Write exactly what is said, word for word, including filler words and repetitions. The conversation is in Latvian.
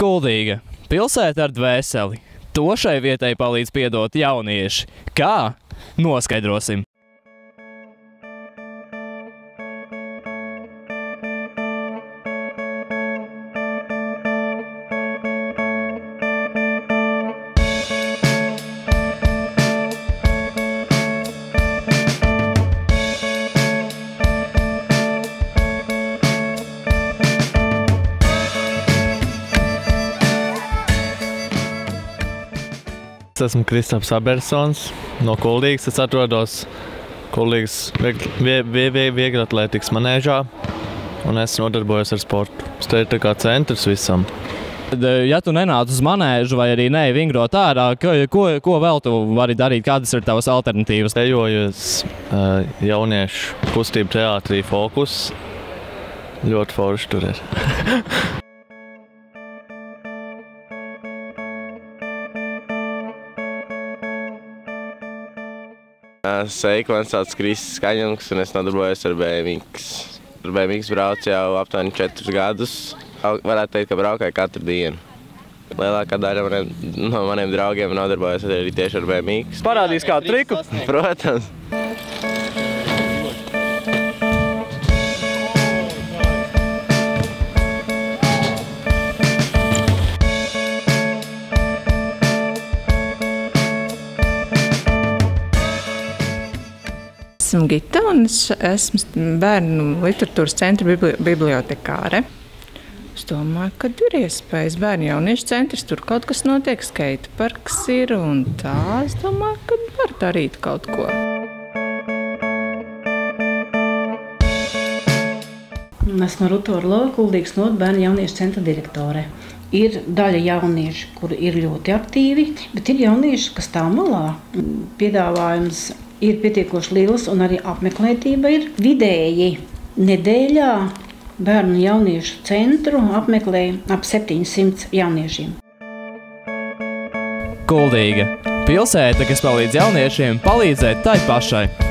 Kuldīga – pilsēta ar dvēseli. To šai vietai palīdz piedot jaunieši. Kā? Noskaidrosim. Es esmu Kristaps Abersons no Kuldīgas. Es atrodos Kuldīgas vieglatlētikas manēžā un es nodarbojos ar sportu. Tas ir tā kā centrs visam. Ja tu nenāc uz manēžu vai arī ne vingrot ārā, ko, ko vēl tu vari darīt? Kādas ir tavas alternatīvas? Dejoju uz uh, jauniešu kustību teātrī Fokus. Ļoti forši tur ir. Sveiki, man sauc Kristis Kaņungs un es nodarbojos ar B M X. Ar B M X braucu jau aptuveni četrus gadus. Varētu teikt, ka braukāju katru dienu. Lielākā daļa maniem, no maniem draugiem nodarbojas arī tieši ar B M X. Parādīs kādu triku? Protams. Esmu Gita un es esmu bērnu literatūras centra bibli bibliotekāre. Es domāju, ka ir iespējas bērnu jauniešu centrs, tur kaut kas notiek, skaita parks ir un tā. Es domāju, ka var darīt kaut ko. Esmu Ruta Orlova, Kuldīgas novada bērnu jauniešu centra direktore. Ir daļa jauniešu, kuri ir ļoti aktīvi, bet ir jaunieši, kas tā malā. Piedāvājums ir pietiekoši liels un arī apmeklētība ir vidēji. Nedēļā bērnu jauniešu centru apmeklē ap septiņsimt jauniešiem. Kuldīga – pilsēta, kas palīdz jauniešiem palīdzēt tai pašai.